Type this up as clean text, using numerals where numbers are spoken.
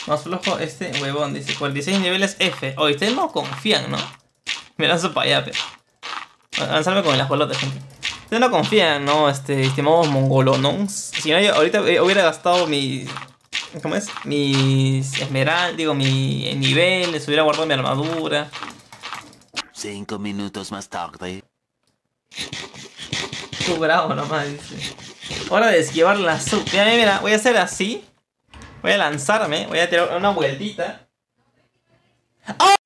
Más flojo este huevón, dice 46 niveles F. Oye, ustedes no confían, ¿no? Me lanzo para allá, pero. Lanzarme con el ajolote, gente. Ustedes no confían, ¿no? Estimados mongolonos. Si no, yo ahorita hubiera gastado mi. ¿Cómo es? Mis esmeraldas, digo, mi nivel, les hubiera guardado mi armadura. 5 minutos más tarde. Tú bravo nomás, dice. Hora de esquivar la sub. Mira, mira, mira, voy a hacer así. Voy a lanzarme, voy a tirar una vueltita. ¡Oh!